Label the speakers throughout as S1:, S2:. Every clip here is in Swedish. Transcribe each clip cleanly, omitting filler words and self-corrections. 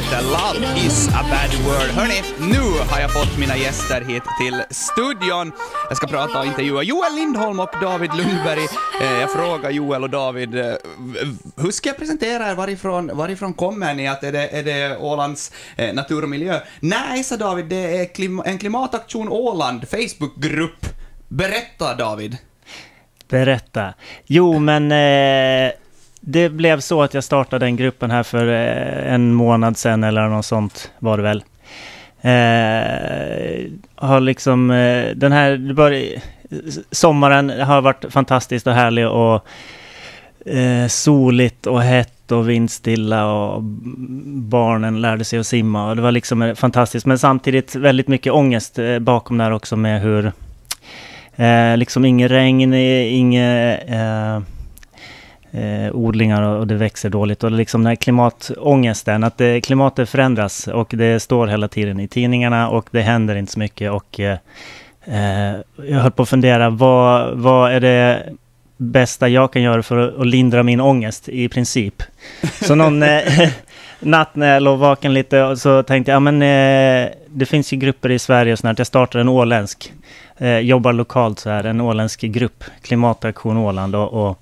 S1: heter Love is a bad word. Hörrni, nu har jag fått mina gäster hit till studion. Jag ska prata och intervjua Joel Lindholm och David Lundberg. Jag frågar Joel och David, hur ska jag presentera er? Varifrån kommer ni? Är det Ålands natur och miljö? Nej, sa David, det är en klimataktion Åland, Facebookgrupp. Berätta, David.
S2: Berätta. Jo, men det blev så att jag startade den gruppen här för en månad sedan eller något sånt var det väl. Har liksom den här sommaren har varit fantastiskt och härlig och soligt och hett och vindstilla och barnen lärde sig att simma och det var liksom fantastiskt, men samtidigt väldigt mycket ångest bakom där också med hur liksom ingen regn, inga odlingar och det växer dåligt och liksom den här klimatångesten, att klimatet förändras och det står hela tiden i tidningarna och det händer inte så mycket och jag höll på att fundera vad är det bästa jag kan göra för att lindra min ångest i princip. Så någon natt när jag låg vaken lite och så tänkte jag, men det finns ju grupper i Sverige och snart jag startar en åländsk jobbar lokalt så här, en åländsk grupp, Klimataktion Åland och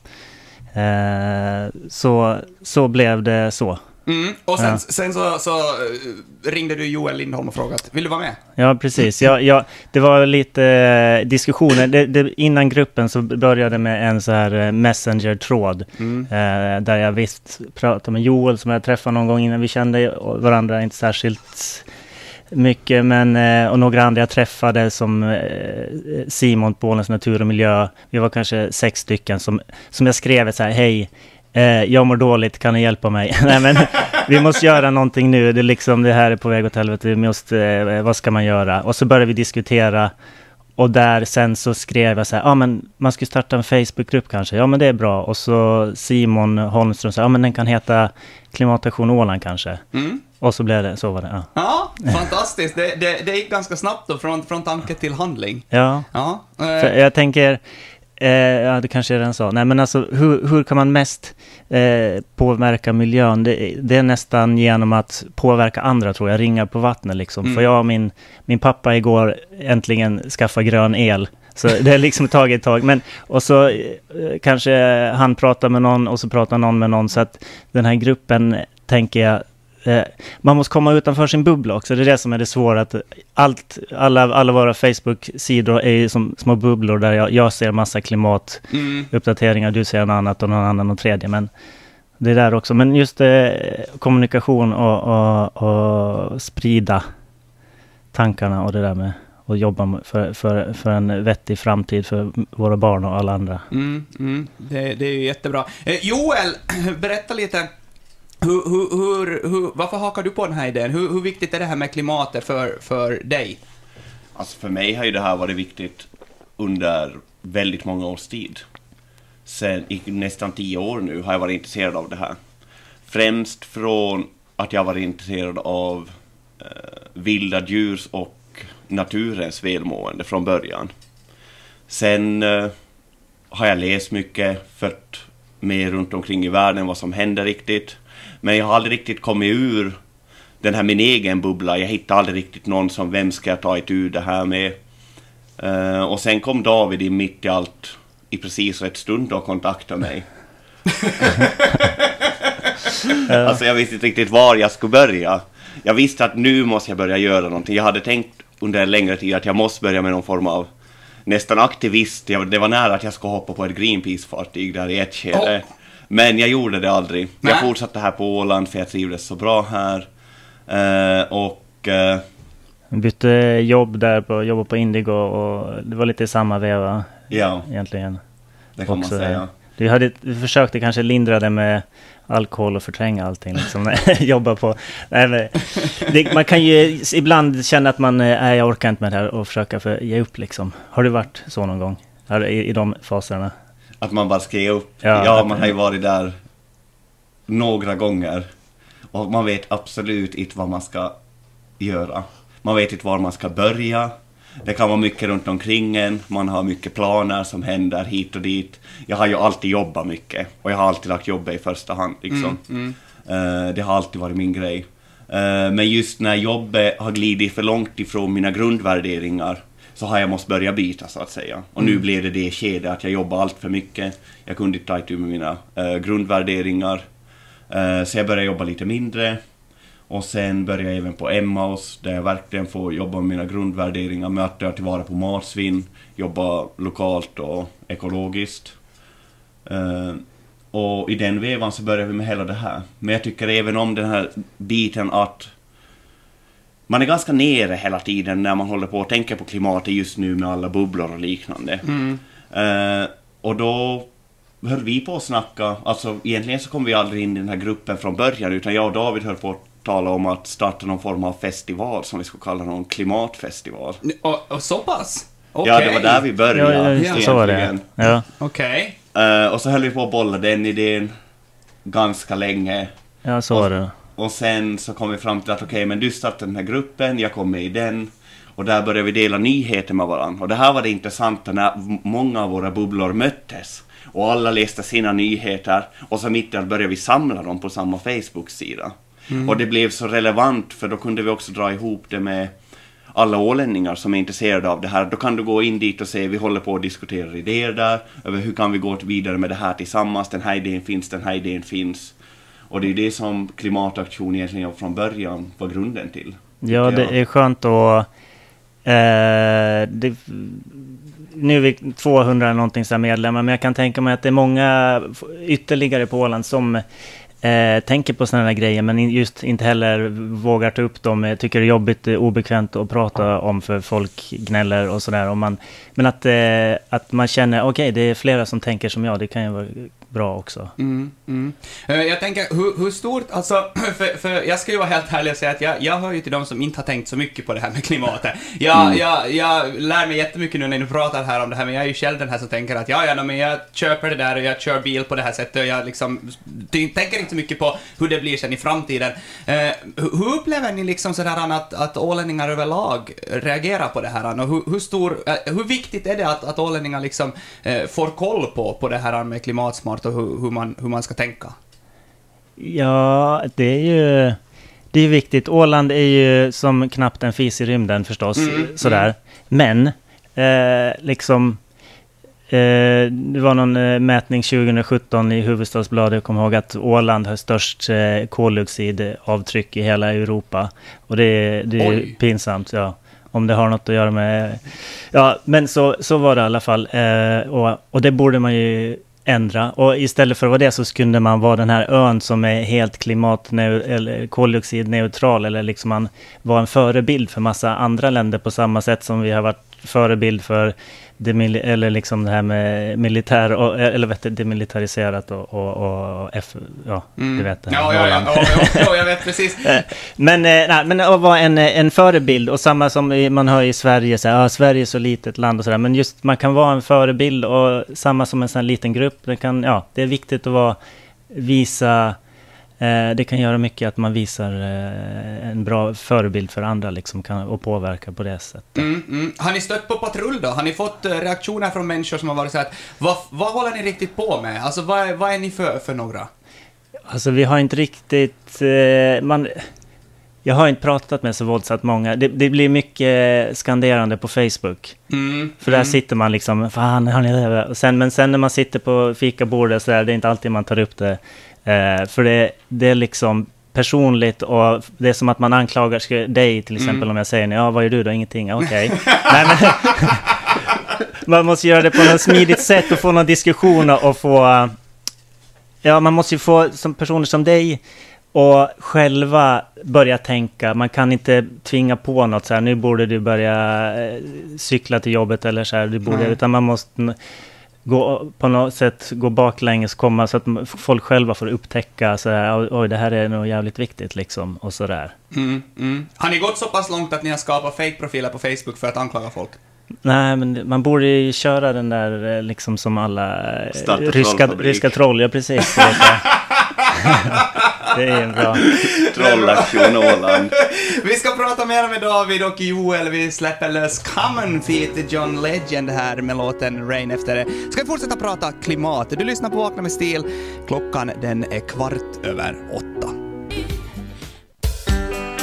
S2: så blev det så.
S1: Och sen så ringde du Joel Lindholm och frågade, vill du vara med?
S2: Ja, precis. Det var lite diskussioner. Innan gruppen så började med en så här messenger-tråd där jag visst pratade med Joel som jag träffade någon gång innan vi kände varandra inte särskilt mycket, men och några andra jag träffade som Simon på Ålands natur och miljö. Vi var kanske 6 stycken som jag skrev så här, hej, jag mår dåligt, kan ni hjälpa mig? Nej, men vi måste göra någonting nu, det här är på väg åt helvete, vad ska man göra? Och så började vi diskutera och där sen så skrev jag så här, men man ska starta en Facebookgrupp kanske, ja men det är bra. Och så Simon Holmström sa, men den kan heta Klimataktion Åland kanske. Och så blev det, så var det.
S1: Ja, fantastiskt. Det gick ganska snabbt då, från tanke till handling.
S2: Ja. För jag tänker, det kanske är den sa. Nej, men alltså, hur kan man mest påverka miljön? Det är nästan genom att påverka andra, tror jag. Ringa på vattnet liksom. För jag och min pappa igår äntligen skaffa grön el. Så det är liksom tagit ett tag. Men, och så kanske han pratar med någon och så pratar någon med någon. Så att den här gruppen, tänker jag, man måste komma utanför sin bubbla också. Det är det som är det svåra, att alla våra Facebook-sidor är som små bubblor där jag ser massa klimatuppdateringar, du ser en annat och någon annan och tredje, men det är där också. Men just kommunikation och sprida tankarna och det där med att jobba för en vettig framtid för våra barn och alla andra.
S1: Det är ju jättebra. Joel, berätta lite. Varför hakar du på den här idén? Hur viktigt är det här med klimatet för dig?
S3: Alltså för mig har ju det här varit viktigt under väldigt många års tid. Sen i nästan 10 år nu har jag varit intresserad av det här. Främst från att jag varit intresserad av vilda djurs och naturens välmående från början. Sen har jag läst mycket, följt med runt omkring i världen vad som händer riktigt. Men jag har aldrig riktigt kommit ur den här min egen bubbla. Jag hittade aldrig riktigt någon som, vem ska jag ta ur det här med? Och sen kom David i mitt i allt i precis rätt stund och kontaktade mig. Alltså jag visste inte riktigt var jag skulle börja. Jag visste att nu måste jag börja göra någonting. Jag hade tänkt under en längre tid att jag måste börja med någon form av nästan aktivist. Det var nära att jag skulle hoppa på ett Greenpeace-fartyg där i ett skede. Men jag gjorde det aldrig. Nej. Jag fortsatte här på Åland för jag trivdes så bra här.
S2: Bytte jobb där, jobbade på Indigo och det var lite samma veva egentligen.
S3: Det kan också, man säga.
S2: Du försökte kanske lindra det med alkohol och förtränga allting liksom, jobba på. Man kan ju ibland känna att jag orkar inte med det här och försöka ge upp liksom. Har det varit så någon gång i de faserna?
S3: Att man bara ska ge upp. Ja, man har ju varit där några gånger. Och man vet absolut inte vad man ska göra. Man vet inte var man ska börja. Det kan vara mycket runt omkring en. Man har mycket planer som händer hit och dit. Jag har ju alltid jobbat mycket. Och jag har alltid lagt jobbet i första hand. Liksom. Det har alltid varit min grej. Men just när jobbet har glidit för långt ifrån mina grundvärderingar så har jag måste börja byta så att säga. Och nu blev det skede att jag jobbar allt för mycket. Jag kunde inte ta itu med mina grundvärderingar. Så jag började jobba lite mindre. Och sen började jag även på Emmaus där jag verkligen får jobba med mina grundvärderingar. Med att ta tillvara på matsvinn, jobba lokalt och ekologiskt. Och i den vevan så börjar vi med hela det här. Men jag tycker även om den här biten att man är ganska nere hela tiden när man håller på och tänker på klimatet just nu med alla bubblor och liknande. Och då höll vi på att snacka, alltså egentligen så kom vi aldrig in i den här gruppen från början utan jag och David höll på att tala om att starta någon form av festival som vi skulle kalla någon klimatfestival.
S1: Och så pass? Okay.
S3: Ja, det var där vi började.
S2: Ja, så var det. Ja.
S1: Okej.
S3: Och så höll vi på att bolla den idén ganska länge.
S2: Ja, så var det.
S3: Och sen så kom vi fram till att okej, men du startar den här gruppen, jag kom med i den. Och där började vi dela nyheter med varandra. Och det här var det intressanta när många av våra bubblor möttes. Och alla läste sina nyheter. Och så mitt i allt började vi samla dem på samma Facebook-sida. Och det blev så relevant för då kunde vi också dra ihop det med alla ålänningar som är intresserade av det här. Då kan du gå in dit och se, vi håller på att diskutera idéer där. Över hur kan vi gå vidare med det här tillsammans. Den här idén finns. Och det är det som klimataktion egentligen från början var grunden till.
S2: Ja, det är skönt att... nu är vi 200 någonting så medlemmar, men jag kan tänka mig att det är många ytterligare på Åland som tänker på sådana här grejer men just inte heller vågar ta upp dem. Tycker det är jobbigt, obekvämt att prata om för folk gnäller och sådär. Men att man känner, okej, det är flera som tänker som jag, det kan ju vara bra också.
S1: Jag tänker, hur stort, alltså, för jag ska ju vara helt ärlig och säga att jag hör ju till de som inte har tänkt så mycket på det här med klimatet. Jag lär mig jättemycket nu när du pratar här om det här, men jag är ju själv den här som tänker att men jag köper det där och jag kör bil på det här sättet och jag liksom tänker inte så mycket på hur det blir sen i framtiden. Hur upplever ni liksom sådär att ålänningar överlag reagerar på det här? Och hur viktigt är det att ålänningar liksom får koll på det här med klimatsmart och hur man ska tänka?
S2: Ja, det är viktigt. Åland är ju som knappt en fis i rymden förstås. Sådär. Men det var någon mätning 2017 i Hufvudstadsbladet. Jag kommer ihåg att Åland har störst koldioxidavtryck i hela Europa. Och det är pinsamt, ja. Om det har något att göra med... Ja, men så var det i alla fall. Och det borde man ju ändra. Och istället för att vara det så skulle man vara den här ön som är helt eller koldioxidneutral. Eller liksom man var en förebild för massa andra länder på samma sätt som vi har varit förebild för eller liksom det här med militär eller demilitariserat och du vet det.
S1: Ja, jag vet precis.
S2: Men att vara en förebild och samma som man hör i Sverige så Sverige är så litet land och sådär, men just man kan vara en förebild och samma som en sån här liten grupp, det är viktigt att visa. Det kan göra mycket att man visar en bra förebild för andra liksom, och påverka på det sättet.
S1: Har ni stött på patrull då? Har ni fått reaktioner från människor som har varit så här, vad håller ni riktigt på med? Alltså vad är ni för några? Alltså
S2: vi har inte riktigt... jag har inte pratat med så våldsamt många. Det blir mycket skanderande på Facebook. För där sitter man liksom, fan har ni det? Men sen när man sitter på fikabordet så är det inte alltid man tar upp det. För det är liksom personligt och det är som att man anklagar dig till exempel om jag säger vad gör du då? Ingenting, okej. Men man måste göra det på något smidigt sätt och få någon diskussion och få man måste ju få som personer som dig och själva börja tänka. Man kan inte tvinga på något så här, nu borde du börja cykla till jobbet eller så här, utan man måste på något sätt gå baklänges, komma så att folk själva får upptäcka så här, oj, det här är nog jävligt viktigt liksom, och så där.
S1: Har ni gått så pass långt att ni har skapat fake-profiler på Facebook för att anklaga folk?
S2: Nej, men man borde ju köra den där liksom som alla ryska troll, ja precis. Det är en bra
S3: trollaktion Åland.
S1: Vi ska prata mer med David och Joel. Vi släpper lös Common feat John Legend här med låten Rain efter det. Ska vi fortsätta prata klimat? Du lyssnar på Vakna med stil. Klockan den är 7:15.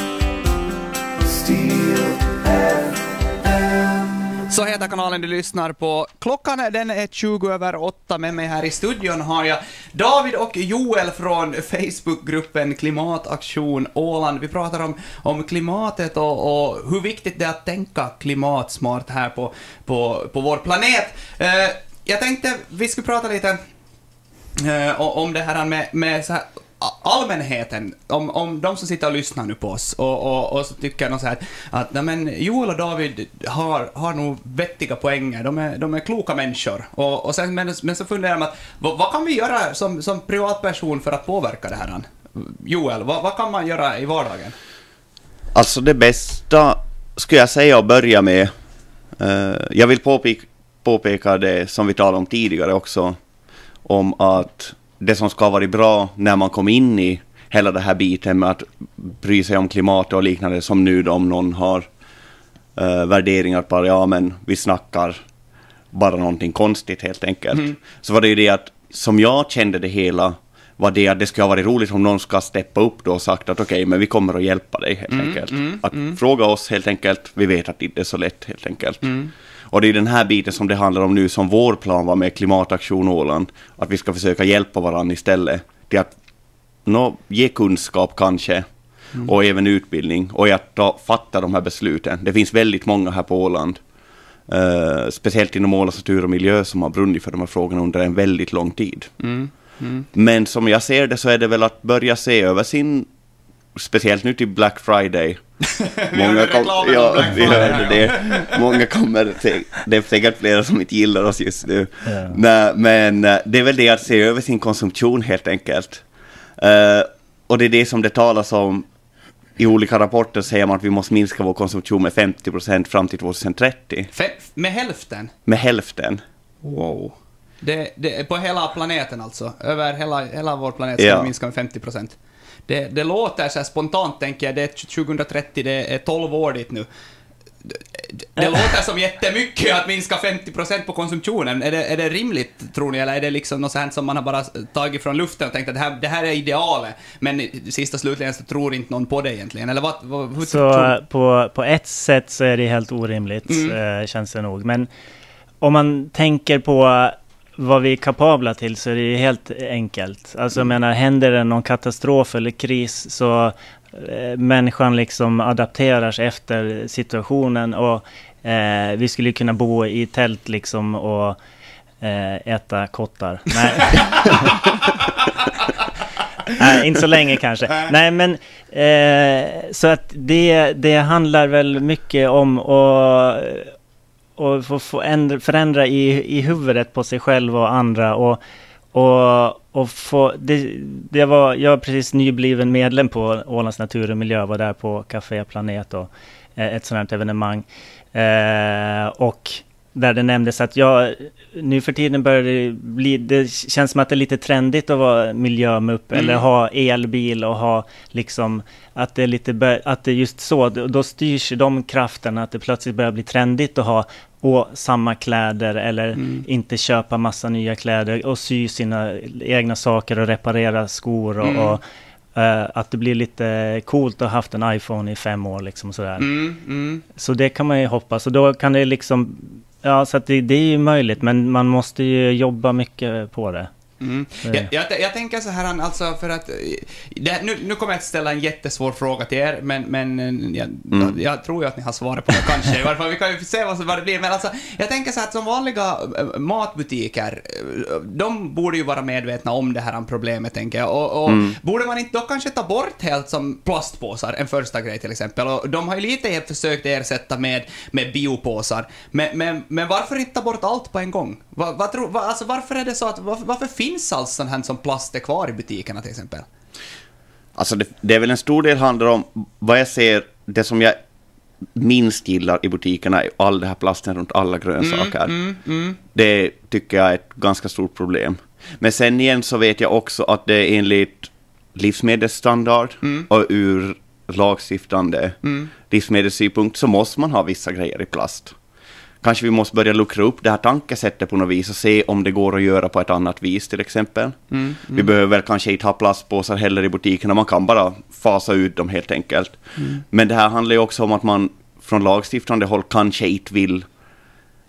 S1: Så heter kanalen du lyssnar på. Klockan den är 7:20. Med mig här i studion har jag David och Joel från Facebookgruppen Klimataktion Åland. Vi pratar om klimatet och hur viktigt det är att tänka klimatsmart här på vår planet. Jag tänkte vi skulle prata lite om det här med så här allmänheten, om de som sitter och lyssnar nu på oss och så tycker de så här att nej, men Joel och David har nog vettiga poänger, de är kloka människor och sen, men så funderar man att vad kan vi göra som privatperson för att påverka det här? Joel, vad kan man göra i vardagen?
S3: Alltså det bästa skulle jag säga att börja med, jag vill påpeka det som vi talade om tidigare också, om att det som ska vara bra när man kom in i hela det här biten med att bry sig om klimat och liknande, som nu om någon har värderingar på, ja men vi snackar bara någonting konstigt helt enkelt. Så var det ju det att, som jag kände det hela, var det att det skulle ha varit roligt om någon ska steppa upp då och sagt att okej, men vi kommer att hjälpa dig helt enkelt. Att fråga oss helt enkelt, vi vet att det inte är så lätt helt enkelt. Och det är den här biten som det handlar om nu, som vår plan var med Klimataktion Åland, att vi ska försöka hjälpa varandra istället till att ge kunskap kanske, och även utbildning, och att fatta de här besluten. Det finns väldigt många här på Åland, speciellt inom Ålands natur och miljö, som har brunnit för de här frågorna under en väldigt lång tid. Men som jag ser det så är det väl att börja se över sin, speciellt nu till Black Friday. Många kommer, det är säkert flera som inte gillar oss just nu. Men det är väl det att se över sin konsumtion helt enkelt. Och det är det som det talas om i olika rapporter, säger man att vi måste minska vår konsumtion med 50% fram till 2030.
S1: Med hälften?
S3: Med hälften.
S1: Wow. Det på hela planeten alltså. Över hela vår planet ska vi minska med 50%. Det låter så här spontant, tänker jag. Det är 2030, det är 12 år dit nu. Det låter som jättemycket att minska 50% på konsumtionen. Är det rimligt, tror ni? Eller är det liksom något sånt som man har bara tagit från luften och tänkt att det här är idealet, men sista slutligen så tror inte någon på det egentligen? Eller hur
S2: så på ett sätt så är det helt orimligt, känns det nog. Men om man tänker på vad vi är kapabla till, så är det helt enkelt. Alltså jag menar, händer det någon katastrof eller kris, så människan liksom adapterar sig efter situationen, och vi skulle kunna bo i tält liksom och äta kottar. Nej. Nej, inte så länge kanske. Nej, men så att det handlar väl mycket om och få förändra i huvudet på sig själv och andra, och få jag var precis nybliven medlem på Ålands natur och miljö, var där på Café Planet och ett sådant evenemang, och där det nämndes att nu för tiden börjar det känns som att det är lite trendigt att vara miljömupp eller ha elbil och ha liksom att det är lite att det är just så, då styrs de krafterna att det plötsligt börjar bli trendigt att ha samma kläder eller inte köpa massa nya kläder och sy sina egna saker och reparera skor och att det blir lite coolt att ha haft en iPhone i 5 år liksom sådär. Så det kan man ju hoppas, och då kan det liksom, ja, så att det är ju möjligt, men man måste ju jobba mycket på det.
S1: Jag tänker så här, alltså, för att nu kommer jag att ställa en jättesvår fråga till er, men jag tror ju att ni har svaret på det kanske. I varje fall, vi kan ju se vad det blir. Men alltså, jag tänker så här att som vanliga matbutiker, de borde ju vara medvetna om det här problemet, tänker jag. Och borde man inte då kanske ta bort helt som plastpåsar, en första grej till exempel. Och de har ju lite försökt ersätta med biopåsar. Men varför inte ta bort allt på en gång? Alltså, varför är det så att varför finns alls sån här som plast är kvar i butikerna till exempel?
S3: Alltså det är väl en stor del handlar om vad jag ser, det som jag minst gillar i butikerna är all det här plasten runt alla grönsaker. Det tycker jag är ett ganska stort problem. Men sen igen så vet jag också att det är enligt livsmedelsstandard och ur lagstiftande livsmedelssynpunkt så måste man ha vissa grejer i plast. Kanske vi måste börja luckra upp det här tankesättet på något vis och se om det går att göra på ett annat vis till exempel. Vi behöver väl kanske inte ha plastpåsar heller i butikerna, man kan bara fasa ut dem helt enkelt. Men det här handlar ju också om att man från lagstiftande håll kanske inte vill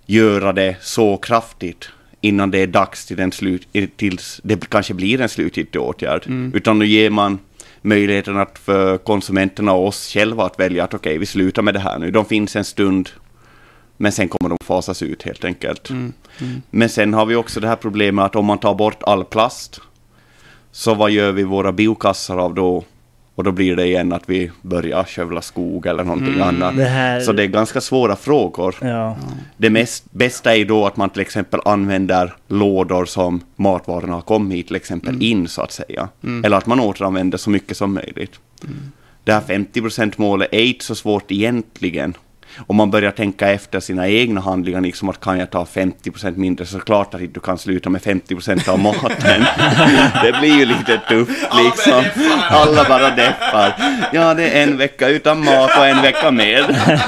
S3: göra det så kraftigt innan det är dags tills det kanske blir en slutgiltig åtgärd. Utan nu ger man möjligheten att för konsumenterna och oss själva att välja att okej, vi slutar med det här nu. De finns en stund, men sen kommer de fasas ut helt enkelt. Men sen har vi också det här problemet att om man tar bort all plast, så vad gör vi våra biokassar av då? Och då blir det igen att vi börjar skövla skog eller någonting annat. Så det är ganska svåra frågor.
S2: Ja.
S3: Det bästa är då att man till exempel använder lådor som matvarorna har kommit till exempel in så att säga. Eller att man återanvänder så mycket som möjligt. Det här 50%-målet är inte så svårt egentligen. Om man börjar tänka efter sina egna handlingar, liksom att kan jag ta 50% mindre, så klart att du kan sluta med 50% av maten. Det blir ju lite tufft liksom. Alla bara deffar. Ja, det är en vecka utan mat och en vecka med.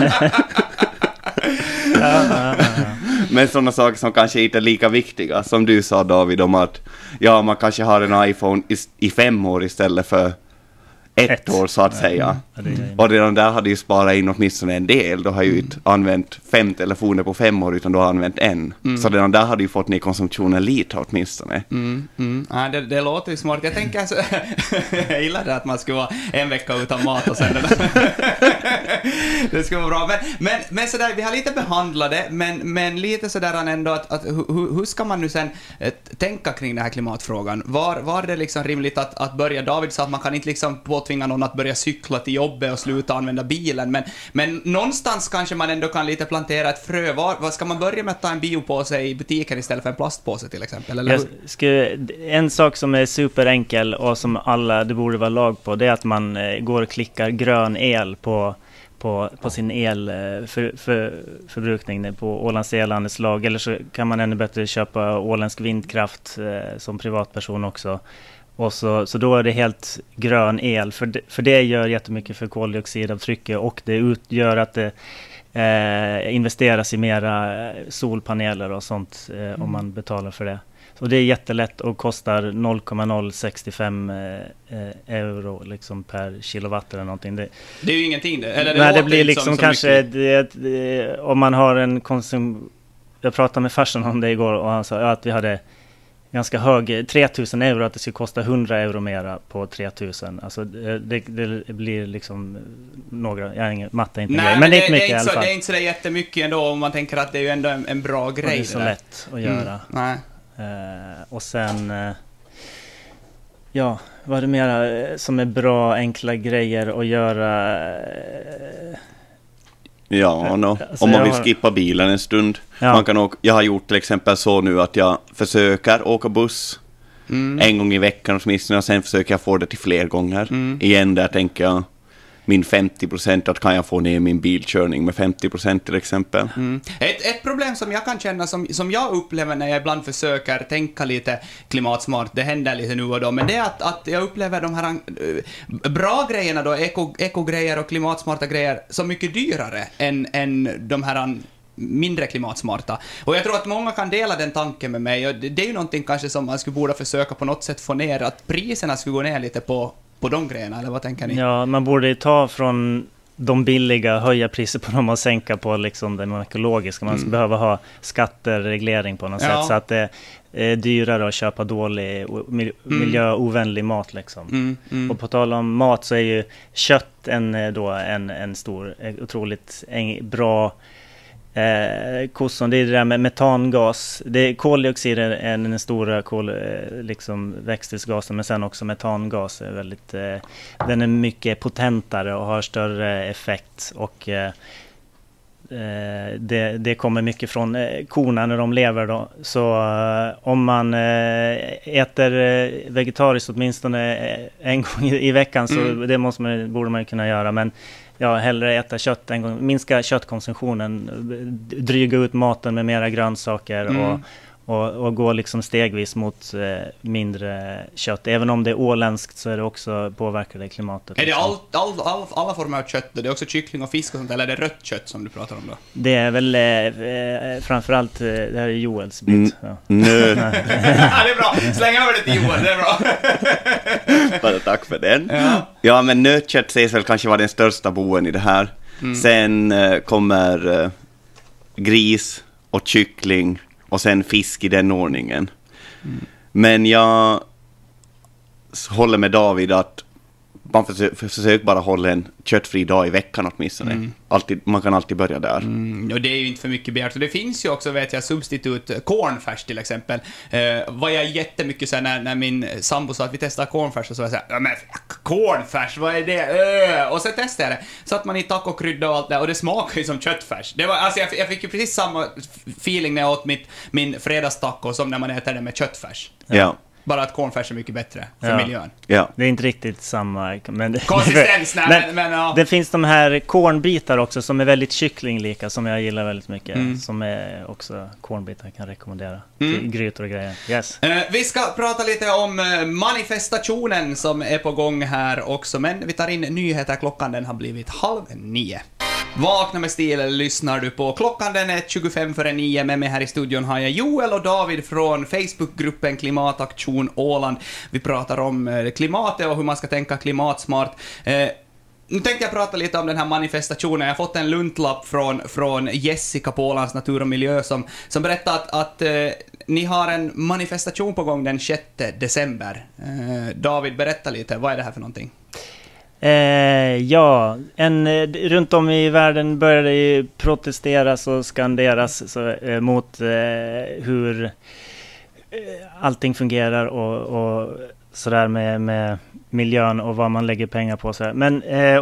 S3: Men sådana saker som kanske inte är lika viktiga, som du sa David, om att ja, man kanske har en iPhone i 5 år istället för ett år så att säga. Och redan där hade ju sparat in åtminstone en del. Då har ju inte använt 5 telefoner på 5 år, utan då har använt en. Så redan där hade ju fått ner konsumtionen lite åtminstone.
S1: Ja, det låter ju smart. Jag tänker så, jag gillar det att man ska vara en vecka utan mat och sen det ska vara bra. Men sådär, vi har lite behandlat det, men lite sådär ändå att hur ska man nu sen tänka kring den här klimatfrågan? Var det liksom rimligt att börja? David sa att man kan inte liksom påtvinga någon att börja cykla till jobbet och sluta använda bilen, men någonstans kanske man ändå kan lite plantera ett frö. Vad ska man börja med att ta en biopåse i butiken istället för en plastpåse till exempel? Eller
S2: en sak som är superenkel och som alla, det borde vara lag på, det är att man går och klickar grön el på sin elförbrukning på Ålands elandeslag, eller så kan man ännu bättre köpa åländsk vindkraft som privatperson också. Och så då är det helt grön el, för det gör jättemycket för koldioxidavtrycket, och det gör att det investeras i mera solpaneler och sånt om man betalar för det. Så det är jättelätt och kostar 0,065 euro liksom per kilowatt eller någonting. Det
S1: är ju ingenting det. Eller
S2: nej, det blir liksom kanske om man har en jag pratade med farsan om det igår och han sa att vi hade ganska hög 3000 euro, att det skulle kosta 100 euro mera på 3000. Alltså det blir liksom några, jag har ingen matte inte. Nej, men det är inte mycket i alla fall.
S1: Det är inte så jättemycket ändå, om man tänker att det är ju ändå en bra grej.
S2: Det är så lätt att göra.
S1: Nej.
S2: Och sen ja, vad är det mera som är bra, enkla grejer att göra?
S3: Ja, alltså om man vill skippa bilen en stund. Ja. Man kan jag har gjort till exempel så nu att jag försöker åka buss en gång i veckan åtminstone, och sen försöker jag få det till fler gånger. Igen där tänker jag min 50%, att kan jag få ner min bilkörning med 50% till exempel.
S1: Ett problem som jag kan känna, som jag upplever när jag ibland försöker tänka lite klimatsmart, det händer lite nu och då, men det är att jag upplever de här bra grejerna då, ekogrejer och klimatsmarta grejer, så mycket dyrare än de här mindre klimatsmarta. Och jag tror att många kan dela den tanken med mig, och det är ju någonting kanske som man skulle borde försöka på något sätt få ner, att priserna skulle gå ner lite på de grejerna, eller vad tänker ni?
S2: Ja, man borde ta från de billiga, höja priser på dem och sänka på liksom den ekologiska. Man behöver ha skattereglering på något sätt, så att det är dyrare att köpa dålig miljöovänlig mat liksom. Och på tal om mat så är ju kött en stor, otroligt bra kosson. Det är det där med metangas. Koldioxid är den stora liksom växthusgasen, men sen också metangas är väldigt, den är mycket potentare och har större effekt, och det kommer mycket från korna när de lever då. Så om man äter vegetariskt åtminstone en gång i veckan, så det borde man kunna göra, men ja, hellre äta kött en gång, minska köttkonsumtionen, dryga ut maten med mera grönsaker och gå liksom stegvis mot mindre kött. Även om det är åländskt så är det också påverkar det klimatet.
S1: Är det alla former av kött? Det är också kyckling och fisk och sånt, eller är det rött kött som du pratar om då?
S2: Det är väl framförallt, det här är Joels bit.
S1: Ja, det är bra. Släng över det till Joel, det är bra.
S3: Bara tack för den. Ja, men nötkött sägs väl kanske vara den största boen i det här. Sen kommer gris och kyckling och sen fisk i den ordningen. Men jag håller med David att man försöker bara hålla en köttfri dag i veckan åtminstone. Man kan alltid börja där.
S1: Och det är ju inte för mycket begärt. Och det finns ju också, vet jag, substitut cornfärs till exempel. Var jag jättemycket så här, när min sambo sa att vi testar cornfärs, och så var jag så här, ja men cornfärs, vad är det? Och så testade jag det. Så att man i tacokrydda och allt det, och det smakar ju som köttfärs. Det var, alltså jag fick ju precis samma feeling när jag åt min fredagstaco som när man äter det med köttfärs.
S3: Ja.
S1: Bara att cornfärs är mycket bättre för miljön.
S3: Ja.
S2: Det är inte riktigt samma. Men
S1: konsistens, men ja.
S2: Det finns de här kornbitar också som är väldigt kycklinglika, som jag gillar väldigt mycket. Som är också kornbitar kan rekommendera till grytor och grejer. Yes.
S1: Vi ska prata lite om manifestationen som är på gång här också. Men vi tar in nyheter. Klockan den har blivit 8:30. Vakna med stil lyssnar du på. Klockan den är 8:25. Med mig här i studion har jag Joel och David från Facebookgruppen Klimataktion Åland. Vi pratar om klimatet och hur man ska tänka klimatsmart. Nu tänkte jag prata lite om den här manifestationen. Jag har fått en luntlapp från Jessica på Ålands natur och miljö som berättar att ni har en manifestation på gång den 6 december. David, berätta lite. Vad är det här för någonting?
S2: Runt om i världen började ju protesteras och skanderas mot hur allting fungerar och sådär med miljön och vad man lägger pengar på. Så men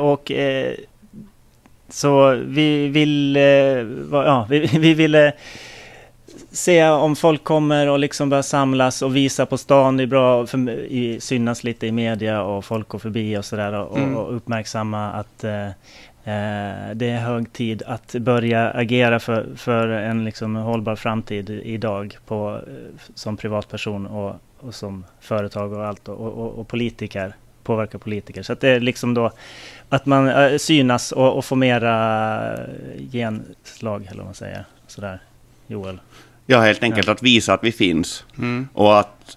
S2: så vi ville se om folk kommer och liksom börja samlas och visa på stan. Det är bra synas lite i media och folk går förbi och sådär och uppmärksamma att det är hög tid att börja agera för en liksom hållbar framtid idag som privatperson och som företag och allt och politiker, påverka politiker. Så att det är liksom då att man synas och får mera genslag, eller vad man säger. Sådär, Joel.
S3: Ja, helt enkelt att visa att vi finns. Och att,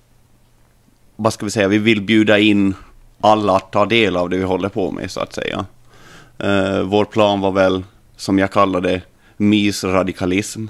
S3: vad ska vi säga, vi vill bjuda in alla att ta del av det vi håller på med, så att säga. Vår plan var väl, som jag kallade, mysradikalism.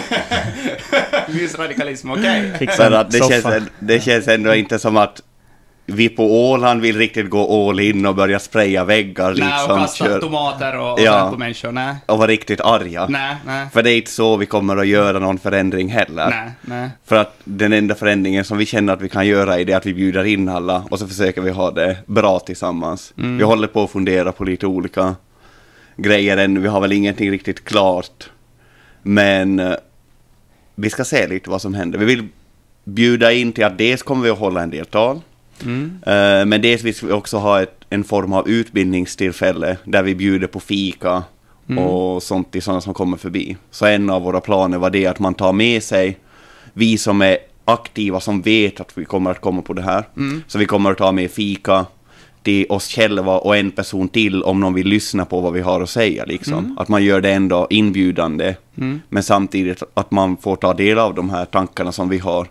S1: Mysradikalism, okej.
S3: För att det känns ändå inte som att vi på Åland vill riktigt gå all in och börja spraya väggar.
S1: Nej,
S3: liksom,
S1: och kasta tomater och sånt på människor, nej.
S3: Och vara riktigt arga.
S1: Nej.
S3: För det är inte så vi kommer att göra någon förändring heller.
S1: Nej.
S3: För att den enda förändringen som vi känner att vi kan göra är det att vi bjuder in alla och så försöker vi ha det bra tillsammans. Vi håller på att fundera på lite olika grejer ännu. Vi har väl ingenting riktigt klart. Men vi ska se lite vad som händer. Vi vill bjuda in till att dels kommer vi att hålla en del tal. Men dels vill vi också ha en form av utbildningstillfälle där vi bjuder på fika och sånt till sådana som kommer förbi. Så en av våra planer var det att man tar med sig, vi som är aktiva som vet att vi kommer att komma på det här. Så vi kommer att ta med fika till oss själva och en person till om någon vill lyssna på vad vi har att säga. Liksom. Att man gör det ändå inbjudande men samtidigt att man får ta del av de här tankarna som vi har.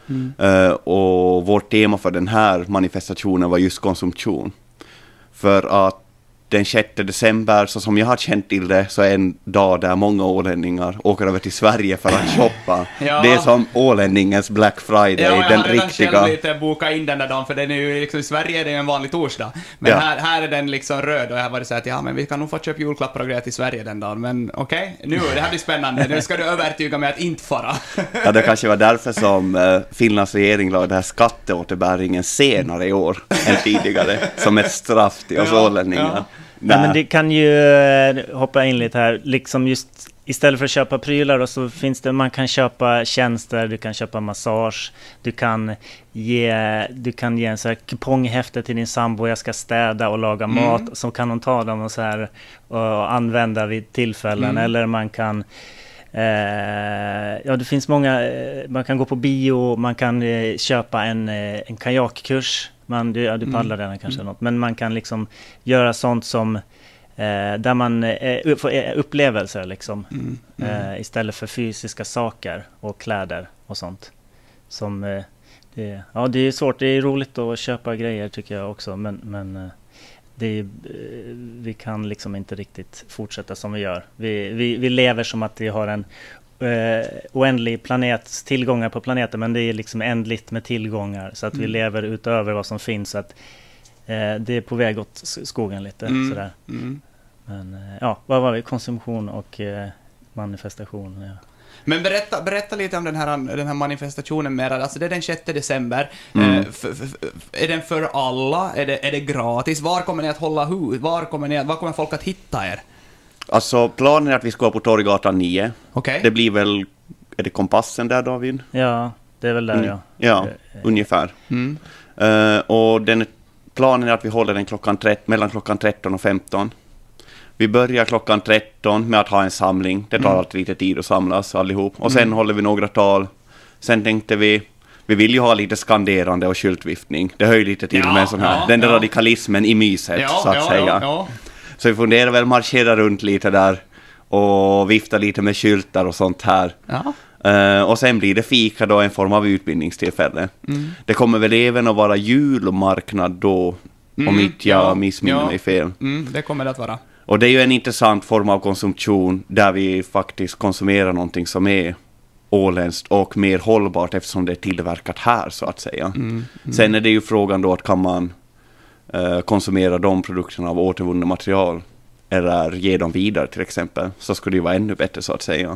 S3: Och vårt tema för den här manifestationen var just konsumtion. För att den 6 december, så som jag har känt till det, så är en dag där många ålänningar åker över till Sverige för att shoppa. Det är som ålänningens Black Friday, den riktiga.
S1: Jag har lite boka in den där dagen, för den är ju liksom, i Sverige är det en vanlig torsdag. Men här är den liksom röd, och jag har varit så att men vi kan nog få köpa julklappar och grejer till Sverige den dagen. Men okej, nu det här blir spännande. Nu ska du övertyga mig att inte fara.
S3: Ja, det kanske var därför som Finlands regering la det här skatteåterbäringen senare i år än tidigare, som ett straff till oss ålänningar.
S2: Ja, men det kan ju hoppa in lite här, liksom just istället för att köpa prylar då, så finns det, man kan köpa tjänster, du kan köpa massage, du kan ge en så här kuponghäfte till din sambo, jag ska städa och laga mat, så kan hon ta dem och så här och använda vid tillfällen, eller man kan det finns många, man kan gå på bio, man kan köpa en kajakkurs. Du paddlar den kanske något, men man kan liksom göra sånt som där man får upplevelser liksom, istället för fysiska saker och kläder och sånt som det är svårt, det är roligt att köpa grejer tycker jag också, men vi kan liksom inte riktigt fortsätta som vi gör. Vi lever som att vi har en oändlig tillgångar på planeten, men det är liksom ändligt med tillgångar, så att vi lever utöver vad som finns, så att det är på väg åt skogen lite sådär. Men ja, vad var vi? Konsumtion och manifestation. Ja.
S1: Men berätta lite om den här manifestationen mer. Alltså det är den 6 december. Är den för alla? Är det gratis? Var kommer ni att hålla hus? Var kommer folk att hitta er?
S3: Alltså planen är att vi ska gå på Torggatan 9.
S1: Okay.
S3: Det blir väl, är det Kompassen där, David?
S2: Ja, det är väl där, ja.
S3: Ja, ungefär. Och planen är att vi håller den mellan klockan 13 och 15. Vi börjar klockan 13 med att ha en samling. Det tar alltid lite tid att samlas allihop. Och sen håller vi några tal. Sen tänkte vi vill ju ha lite skanderande och skyltviftning. Det höjer lite till med en sån här. Den där radikalismen i myset, så att säga. Ja. Så vi funderar väl marschera runt lite där och vifta lite med skyltar och sånt här. Ja. Och sen blir det fika då, en form av utbildningstillfälle. Det kommer väl även att vara julmarknad då, om inte jag missminner mig fel.
S1: Det kommer det att vara.
S3: Och det är ju en intressant form av konsumtion där vi faktiskt konsumerar någonting som är åländskt och mer hållbart eftersom det är tillverkat här, så att säga. Sen är det ju frågan då att kan man konsumera de produkterna av återvunna material eller ge dem vidare till exempel, så skulle det ju vara ännu bättre, så att säga.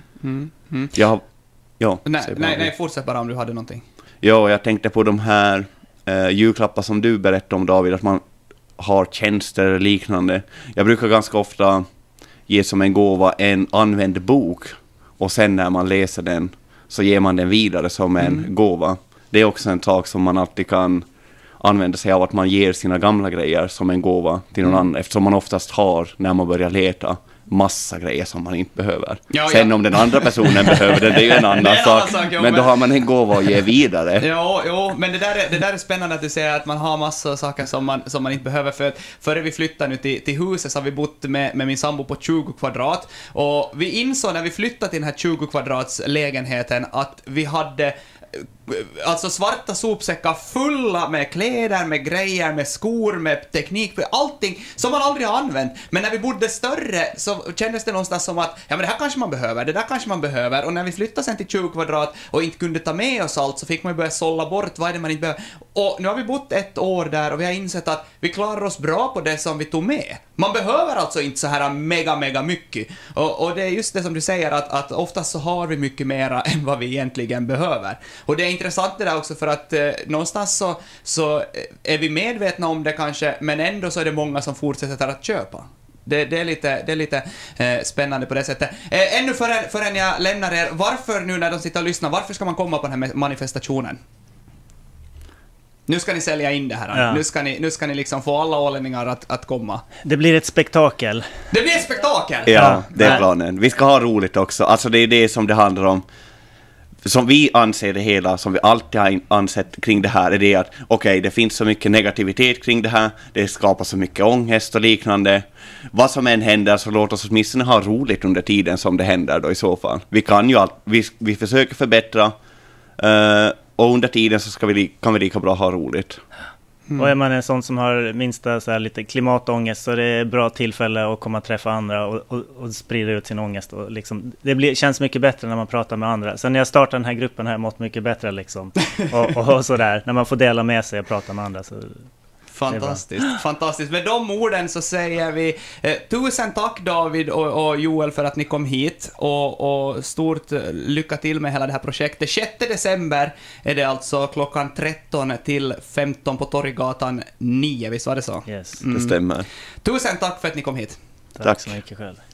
S3: Nej,
S1: fortsätt bara om du hade någonting.
S3: Ja, jag tänkte på de här julklappar som du berättade om, David, att man har tjänster eller liknande. Jag brukar ganska ofta ge som en gåva en använd bok, och sen när man läser den så ger man den vidare som en gåva. Det är också en sak som man alltid kan använda sig av, att man ger sina gamla grejer som en gåva till någon annan, eftersom man oftast har, när man börjar leta, massa grejer som man inte behöver. Sen om den andra personen behöver det är ju en annan sak. Men då har man en gåva att ge vidare.
S1: Men det där är spännande att du säger att man har massa saker som man inte behöver. För före vi flyttade nu till huset så har vi bott med min sambo på 20 kvadrat. Och vi insåg när vi flyttade till den här 20 kvadrats lägenheten att vi hade alltså svarta sopsäckar fulla med kläder, med grejer, med skor, med teknik, med allting som man aldrig har använt. Men när vi bodde större så kändes det någonstans som att ja, men det här kanske man behöver, det där kanske man behöver. Och när vi flyttade sen till 20 kvadrat och inte kunde ta med oss allt, så fick man ju börja sålla bort vad är det man inte behöver. Och nu har vi bott 1 år där och vi har insett att vi klarar oss bra på det som vi tog med. Man behöver alltså inte så här mega mycket. Och det är just det som du säger, att oftast så har vi mycket mera än vad vi egentligen behöver. Och det är intressant det där också, för att någonstans så är vi medvetna om det kanske, men ändå så är det många som fortsätter att köpa. Det är lite spännande på det sättet. Ännu förrän jag lämnar er, varför nu när de sitter och lyssnar, varför ska man komma på den här manifestationen? Nu ska ni sälja in det här. Ja. Nu ska ni liksom få alla ålänningar att komma.
S2: Det blir ett spektakel.
S1: Det blir ett spektakel!
S3: Ja, det är planen. Vi ska ha roligt också. Alltså det är det som det handlar om. Som vi anser det hela, som vi alltid har ansett kring det här, är det att okej, det finns så mycket negativitet kring det här, det skapar så mycket ångest och liknande. Vad som än händer, så låt oss åtminstone ha roligt under tiden som det händer då i så fall. Vi kan ju vi försöker förbättra, och under tiden så kan vi lika bra ha roligt.
S2: Och är man en sån som har minsta så här lite klimatångest, så är det bra tillfälle att komma och träffa andra och sprida ut sin ångest. Och liksom, känns mycket bättre när man pratar med andra. Sen när jag startade den här gruppen har jag mått mycket bättre liksom. och sådär, när man får dela med sig och prata med andra så...
S1: Fantastiskt. Med de orden så säger vi tusen tack David och Joel för att ni kom hit, och stort lycka till med hela det här projektet. 6 december är det alltså klockan 13 till 15 på Torggatan 9, visst var det så?
S2: Yes.
S3: Det stämmer.
S1: Tusen tack för att ni kom hit.
S2: Tack så mycket själv.